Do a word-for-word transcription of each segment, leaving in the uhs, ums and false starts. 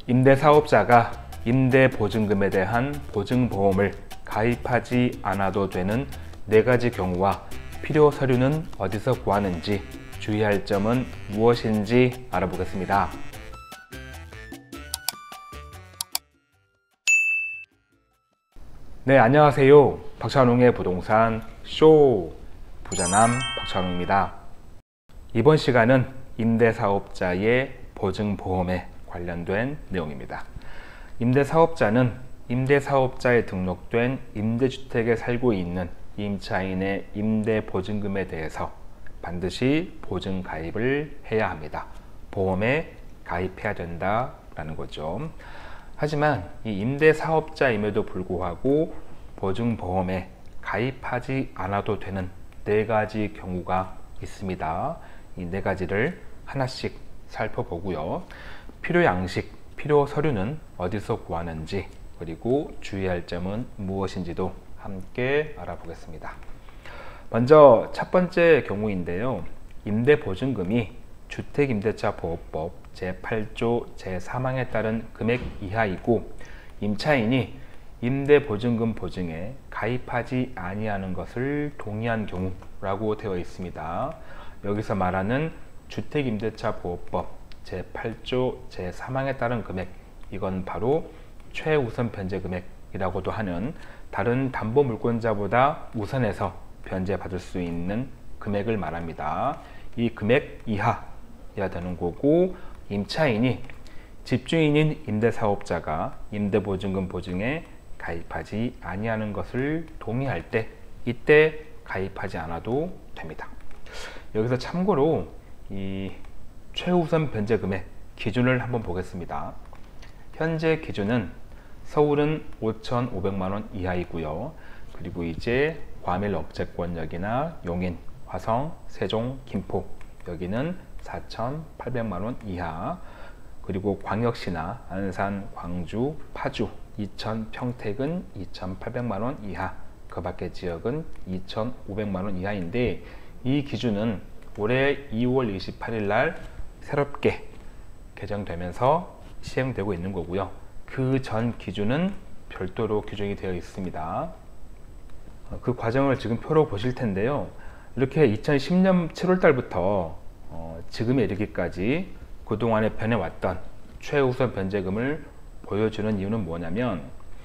임대사업자가 임대보증금에 대한 보증보험을 가입하지 않아도 되는 네 가지 경우와 필요 서류는 어디서 구하는지, 주의할 점은 무엇인지 알아보겠습니다. 네, 안녕하세요. 박찬웅의 부동산 쇼 부자남 박찬웅입니다. 이번 시간은 임대사업자의 보증보험에 관련된 내용입니다. 임대사업자는 임대사업자에 등록된 임대주택에 살고 있는 임차인의 임대보증금에 대해서 반드시 보증가입을 해야 합니다. 보험에 가입해야 된다라는 거죠. 하지만 이 임대사업자임에도 불구하고 보증보험에 가입하지 않아도 되는 네 가지 경우가 있습니다. 이 네 가지를 하나씩 살펴보고요. 필요 양식, 필요 서류는 어디서 구하는지, 그리고 주의할 점은 무엇인지도 함께 알아보겠습니다. 먼저 첫 번째 경우인데요. 임대보증금이 주택임대차보호법 제팔 조 제삼 항에 따른 금액 이하이고 임차인이 임대보증금 보증에 가입하지 아니하는 것을 동의한 경우라고 되어 있습니다. 여기서 말하는 주택임대차보호법 제팔 조 제삼 항에 따른 금액, 이건 바로 최우선 변제금액이라고도 하는 다른 담보물권자보다 우선해서 변제받을 수 있는 금액을 말합니다. 이 금액 이하여야 되는 거고, 임차인이 집주인인 임대사업자가 임대보증금 보증에 가입하지 아니하는 것을 동의할 때, 이때 가입하지 않아도 됩니다. 여기서 참고로 이 최우선 변제금액 기준을 한번 보겠습니다. 현재 기준은 서울은 오천오백만 원 이하이고요. 그리고 이제 과밀 억제권역이나 용인, 화성, 세종, 김포 여기는 사천팔백만 원 이하, 그리고 광역시나 안산, 광주, 파주, 이천, 평택은 이천팔백만 원 이하, 그 밖의 지역은 이천오백만 원 이하인데, 이 기준은 올해 이월 이십팔일 날 새롭게 개정되면서 시행되고 있는 거고요. 그 전 기준은 별도로 규정이 되어 있습니다. 그 과정을 지금 표로 보실 텐데요. 이렇게 이천십 년 칠월 달부터 어, 지금에 이르기까지 그동안에 변해왔던 최우선 변제금을 보여주는 이유는 뭐냐면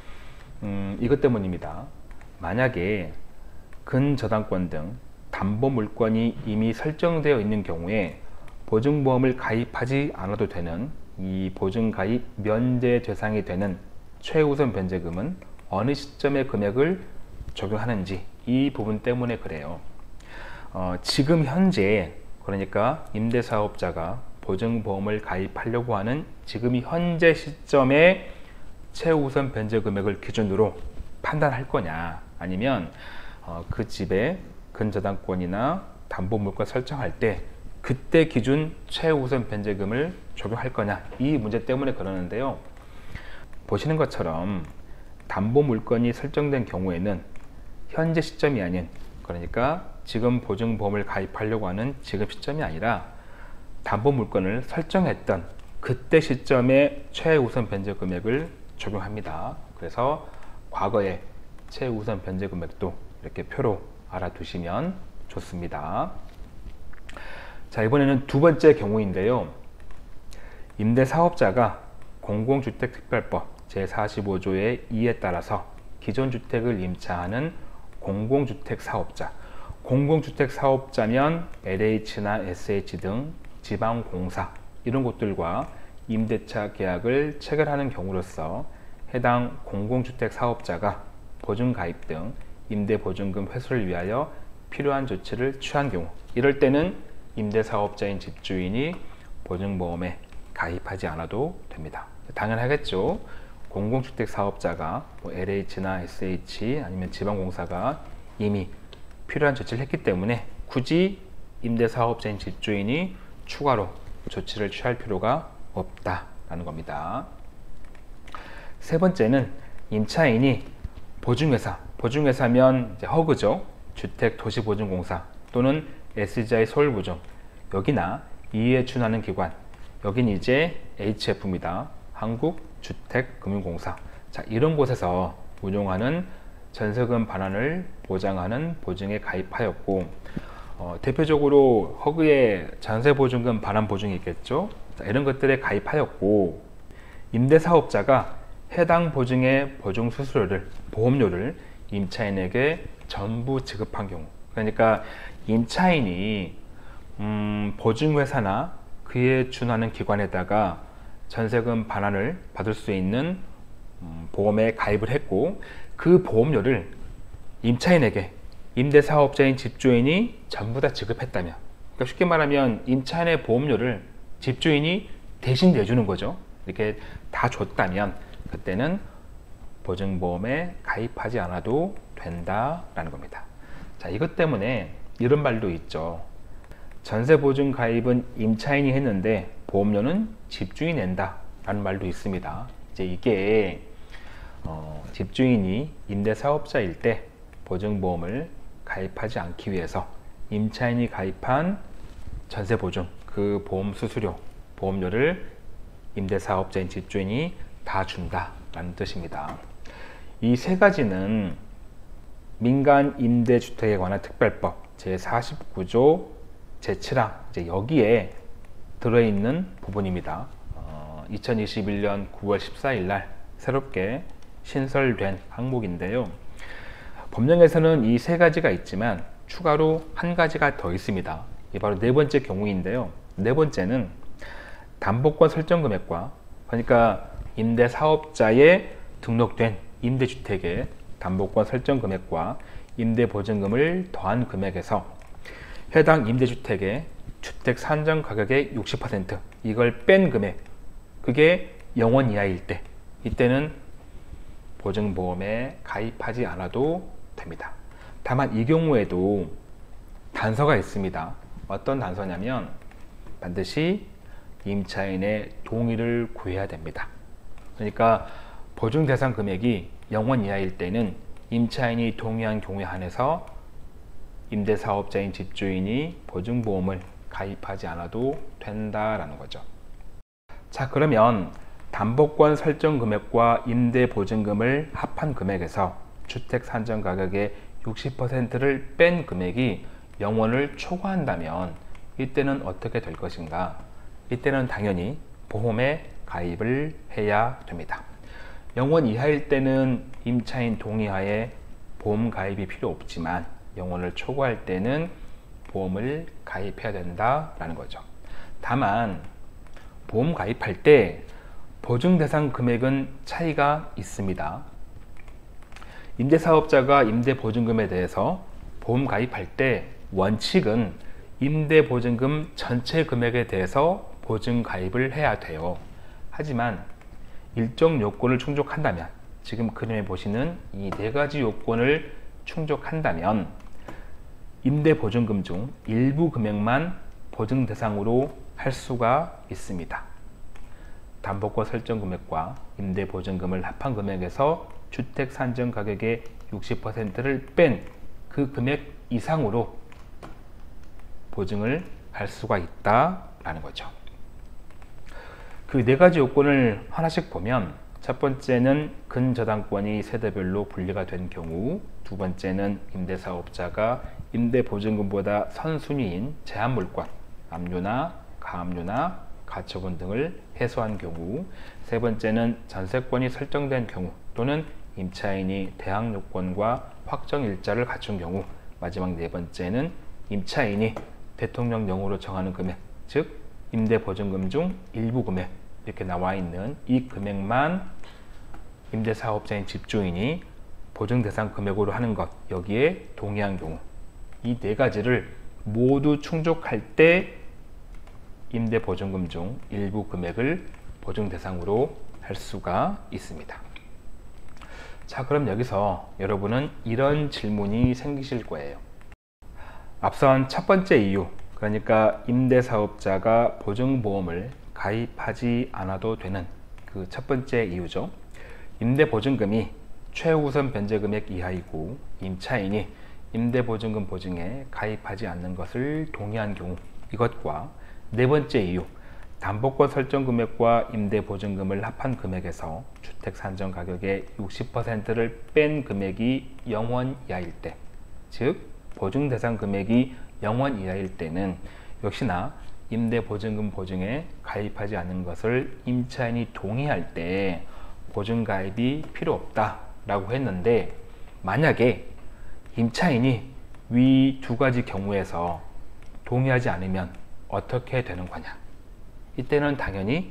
음, 이것 때문입니다. 만약에 근저당권 등 담보물권이 이미 설정되어 있는 경우에 보증보험을 가입하지 않아도 되는 이 보증가입 면제 대상이 되는 최우선 변제금은 어느 시점의 금액을 적용하는지, 이 부분 때문에 그래요. 어, 지금 현재, 그러니까 임대사업자가 보증보험을 가입하려고 하는 지금 이 현재 시점의 최우선 변제 금액을 기준으로 판단할 거냐, 아니면 어, 그 집에 근저당권이나 담보물권 설정할 때 그때 기준 최우선 변제금을 적용할 거냐, 이 문제 때문에 그러는데요. 보시는 것처럼 담보물권이 설정된 경우에는 현재 시점이 아닌, 그러니까 지금 보증보험을 가입하려고 하는 지금 시점이 아니라 담보물권을 설정했던 그때 시점의 최우선 변제 금액을 적용합니다. 그래서 과거의 최우선 변제 금액도 이렇게 표로 알아두시면 좋습니다. 자, 이번에는 두 번째 경우인데요. 임대사업자가 공공주택특별법 제사십오 조의 이에 따라서 기존 주택을 임차하는 공공주택사업자, 공공주택사업자면 엘에이치나 에스에이치 등 지방공사 이런 곳들과 임대차 계약을 체결하는 경우로서 해당 공공주택사업자가 보증가입 등 임대보증금 회수를 위하여 필요한 조치를 취한 경우, 이럴 때는 임대사업자인 집주인이 보증보험에 가입하지 않아도 됩니다. 당연하겠죠. 공공주택사업자가 뭐 엘에이치나 에스에이치 아니면 지방공사가 이미 필요한 조치를 했기 때문에 굳이 임대사업자인 집주인이 추가로 조치를 취할 필요가 없다라는 겁니다. 세 번째는 임차인이 보증회사, 보증회사면 이제 허그죠. 주택도시보증공사 또는 에스지아이 서울보증, 여기나 이에 준하는 기관, 여긴 이제 에이치에프입니다. 한국주택금융공사. 자, 이런 곳에서 운용하는 전세금 반환을 보장하는 보증에 가입하였고, 어, 대표적으로 허그의 전세보증금 반환 보증이 있겠죠. 자, 이런 것들에 가입하였고, 임대사업자가 해당 보증의 보증 수수료를, 보험료를 임차인에게 전부 지급한 경우, 그러니까 임차인이 음, 보증회사나 그에 준하는 기관에다가 전세금 반환을 받을 수 있는 음, 보험에 가입을 했고, 그 보험료를 임차인에게 임대사업자인 집주인이 전부 다 지급했다면, 그러니까 쉽게 말하면 임차인의 보험료를 집주인이 대신 내주는 거죠. 이렇게 다 줬다면 그때는 보증보험에 가입하지 않아도 된다라는 겁니다. 자, 이것 때문에 이런 말도 있죠. 전세보증 가입은 임차인이 했는데 보험료는 집주인이 낸다 라는 말도 있습니다. 이제 이게 어, 집주인이 임대사업자일 때 보증보험을 가입하지 않기 위해서 임차인이 가입한 전세보증, 그 보험 수수료, 보험료를 임대사업자인 집주인이 다 준다 라는 뜻입니다. 이 세 가지는 민간임대주택에 관한 특별법 제사십구 조 제칠 항, 이제 여기에 들어있는 부분입니다. 어, 이천이십일 년 구월 십사일 날 새롭게 신설된 항목인데요. 법령에서는 이 세 가지가 있지만 추가로 한 가지가 더 있습니다. 이 바로 네 번째 경우인데요. 네 번째는 담보권 설정 금액과, 그러니까 임대사업자에 등록된 임대주택의 담보권 설정 금액과 임대보증금을 더한 금액에서 해당 임대주택의 주택 산정 가격의 육십 퍼센트, 이걸 뺀 금액, 그게 영 원 이하일 때, 이때는 보증보험에 가입하지 않아도 됩니다. 다만 이 경우에도 단서가 있습니다. 어떤 단서냐면 반드시 임차인의 동의를 구해야 됩니다. 그러니까 보증 대상 금액이 영 원 이하일 때는 임차인이 동의한 경우에 한해서 임대사업자인 집주인이 보증보험을 가입하지 않아도 된다라는 거죠. 자, 그러면 담보권 설정 금액과 임대보증금을 합한 금액에서 주택 산정 가격의 육십 퍼센트를 뺀 금액이 영 원을 초과한다면 이때는 어떻게 될 것인가? 이때는 당연히 보험에 가입을 해야 됩니다. 영 원 이하일 때는 임차인 동의하에 보험 가입이 필요 없지만 영 원을 초과할 때는 보험을 가입해야 된다라는 거죠. 다만 보험 가입할 때 보증 대상 금액은 차이가 있습니다. 임대사업자가 임대보증금에 대해서 보험 가입할 때 원칙은 임대보증금 전체 금액에 대해서 보증 가입을 해야 돼요. 하지만 일정 요건을 충족한다면, 지금 그림에 보시는 이 네 가지 요건을 충족한다면 임대보증금 중 일부 금액만 보증 대상으로 할 수가 있습니다. 담보권 설정 금액과 임대보증금을 합한 금액에서 주택 산정 가격의 육십 퍼센트를 뺀 그 금액 이상으로 보증을 할 수가 있다라는 거죠. 그 네 가지 요건을 하나씩 보면, 첫 번째는 근저당권이 세대별로 분리가 된 경우, 두 번째는 임대사업자가 임대보증금보다 선순위인 제한물권, 압류나 가압류나 가처분 등을 해소한 경우, 세 번째는 전세권이 설정된 경우 또는 임차인이 대항 요건과 확정 일자를 갖춘 경우, 마지막 네 번째는 임차인이 대통령령으로 정하는 금액, 즉 임대보증금 중 일부 금액, 이렇게 나와 있는 이 금액만 임대사업자인 집주인이 보증 대상 금액으로 하는 것, 여기에 동의한 경우, 이 네 가지를 모두 충족할 때 임대보증금 중 일부 금액을 보증 대상으로 할 수가 있습니다. 자, 그럼 여기서 여러분은 이런 질문이 생기실 거예요. 앞선 첫 번째 이유, 그러니까 임대사업자가 보증보험을 가입하지 않아도 되는 그 첫 번째 이유죠. 임대보증금이 최우선 변제금액 이하이고 임차인이 임대보증금 보증에 가입하지 않는 것을 동의한 경우, 이것과 네 번째 이유, 담보권 설정 금액과 임대 보증금을 합한 금액에서 주택 산정 가격의 육십 퍼센트를 뺀 금액이 영 원 이하일 때, 즉 보증 대상 금액이 영 원 이하일 때는 역시나 임대 보증금 보증에 가입하지 않는 것을 임차인이 동의할 때 보증 가입이 필요 없다 라고 했는데, 만약에 임차인이 위 두 가지 경우에서 동의하지 않으면 어떻게 되는 거냐? 이때는 당연히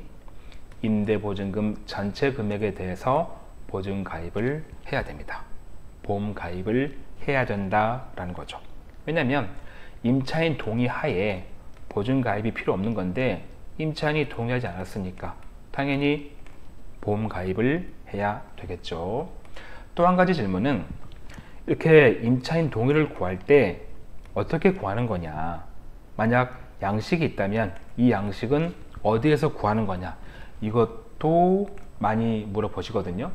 임대보증금 전체 금액에 대해서 보증 가입을 해야 됩니다. 보험 가입을 해야 된다라는 거죠. 왜냐하면 임차인 동의 하에 보증 가입이 필요 없는 건데, 임차인이 동의하지 않았으니까 당연히 보험 가입을 해야 되겠죠. 또 한 가지 질문은, 이렇게 임차인 동의를 구할 때 어떻게 구하는 거냐? 만약 양식이 있다면 이 양식은 어디에서 구하는 거냐? 이것도 많이 물어보시거든요.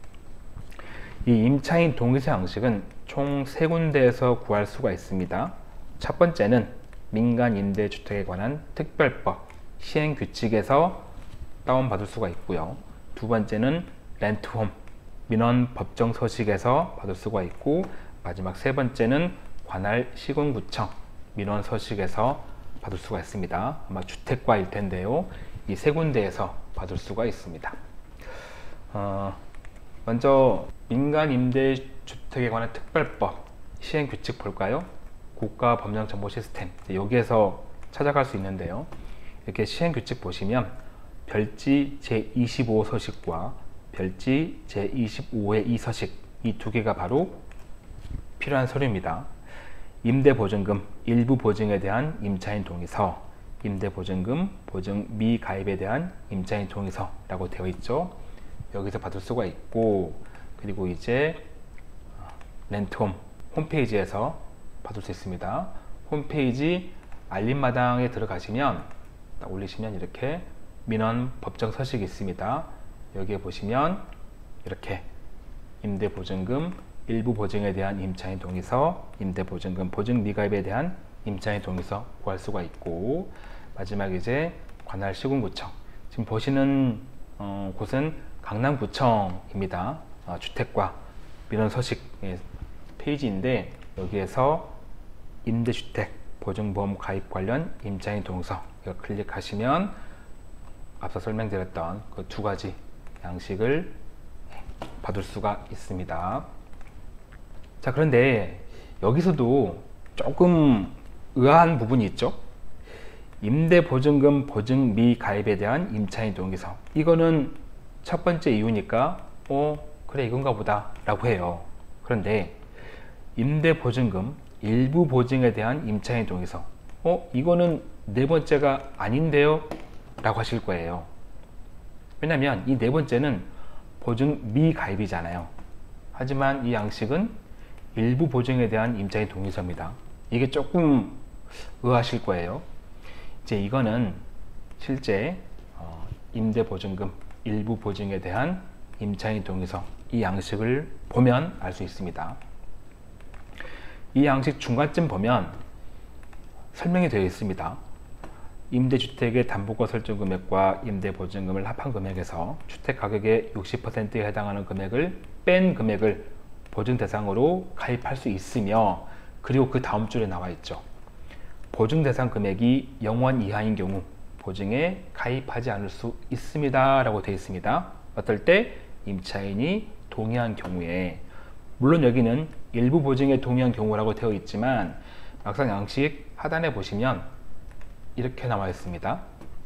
이 임차인 동의서 양식은 총 세 군데에서 구할 수가 있습니다. 첫 번째는 민간임대주택에 관한 특별법 시행규칙에서 다운받을 수가 있고요. 두 번째는 렌트홈 민원 법정 서식에서 받을 수가 있고, 마지막 세 번째는 관할 시군구청 민원 서식에서 받을 수가 있습니다. 아마 주택과일 텐데요. 이 세 군데에서 받을 수가 있습니다. 어, 먼저 민간임대주택에 관한 특별법 시행규칙 볼까요? 국가법령정보시스템, 여기에서 찾아갈 수 있는데요. 이렇게 시행규칙 보시면 별지 제이십오 서식과 별지 제이십오의 이 서식, 이 두 개가 바로 필요한 서류입니다. 임대보증금 일부 보증에 대한 임차인 동의서, 임대보증금 보증 미가입에 대한 임차인 동의서라고 되어 있죠. 여기서 받을 수가 있고, 그리고 이제 렌트홈 홈페이지에서 받을 수 있습니다. 홈페이지 알림마당에 들어가시면 딱 올리시면 이렇게 민원 법정 서식이 있습니다. 여기에 보시면 이렇게 임대보증금 일부 보증에 대한 임차인 동의서, 임대보증금 보증 미가입에 대한 임차인 동의서 구할 수가 있고, 마지막 이제 관할 시군구청, 지금 보시는 어, 곳은 강남구청입니다. 어, 주택과 민원 서식 예, 페이지인데, 여기에서 임대주택 보증보험 가입 관련 임차인 동의서 이거 클릭하시면 앞서 설명드렸던 그 두 가지 양식을 받을 수가 있습니다. 자, 그런데 여기서도 조금 의아한 부분이 있죠. 임대보증금 보증 미가입에 대한 임차인 동의서, 이거는 첫 번째 이유니까 어 그래 이건가 보다 라고 해요. 그런데 임대보증금 일부 보증에 대한 임차인 동의서, 어 이거는 네 번째가 아닌데요? 라고 하실 거예요. 왜냐면 이 네 번째는 보증 미가입이잖아요. 하지만 이 양식은 일부 보증에 대한 임차인 동의서입니다. 이게 조금 의아하실 거예요. 이제 이거는 실제 어, 임대보증금 일부 보증에 대한 임차인 동의서, 이 양식을 보면 알 수 있습니다. 이 양식 중간쯤 보면 설명이 되어 있습니다. 임대주택의 담보권 설정 금액과 임대보증금을 합한 금액에서 주택 가격의 육십 퍼센트에 해당하는 금액을 뺀 금액을 보증 대상으로 가입할 수 있으며, 그리고 그 다음 줄에 나와 있죠. 보증 대상 금액이 영 원 이하인 경우 보증에 가입하지 않을 수 있습니다 라고 되어 있습니다. 어떨 때? 임차인이 동의한 경우에. 물론 여기는 일부 보증에 동의한 경우라고 되어 있지만, 막상 양식 하단에 보시면 이렇게 나와 있습니다.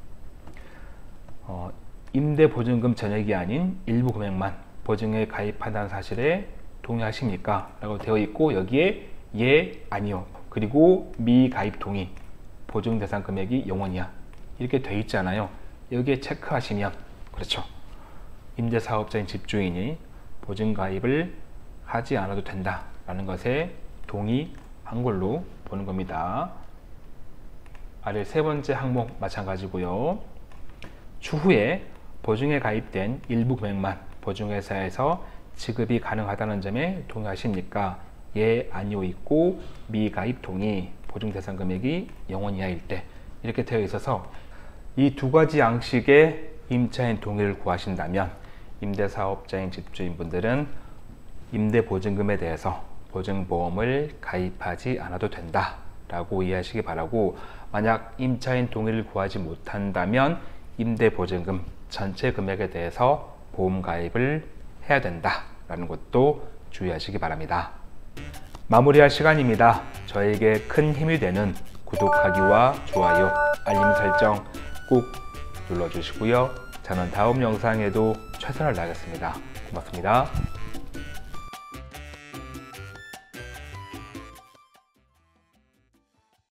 어, 임대보증금 전액이 아닌 일부 금액만 보증에 가입한다는 사실에 동의하십니까? 라고 되어 있고, 여기에 예, 아니요, 그리고 미가입 동의, 보증 대상 금액이 영 원이야 이렇게 되어 있잖아요. 여기에 체크하시면, 그렇죠, 임대사업자인 집주인이 보증 가입을 하지 않아도 된다 라는 것에 동의한 걸로 보는 겁니다. 아래 세 번째 항목 마찬가지고요. 추후에 보증에 가입된 일부 금액만 보증회사에서 지급이 가능하다는 점에 동의하십니까? 예, 아니요 있고, 미가입 동의, 보증 대상 금액이 영 원 이하일 때, 이렇게 되어 있어서 이 두 가지 양식의 임차인 동의를 구하신다면 임대사업자인 집주인분들은 임대보증금에 대해서 보증보험을 가입하지 않아도 된다 라고 이해하시기 바라고, 만약 임차인 동의를 구하지 못한다면 임대보증금 전체 금액에 대해서 보험 가입을 해야 된다 라는 것도 주의하시기 바랍니다. 마무리할 시간입니다. 저에게 큰 힘이 되는 구독하기와 좋아요, 알림 설정 꼭 눌러주시고요. 저는 다음 영상에도 최선을 다하겠습니다. 고맙습니다.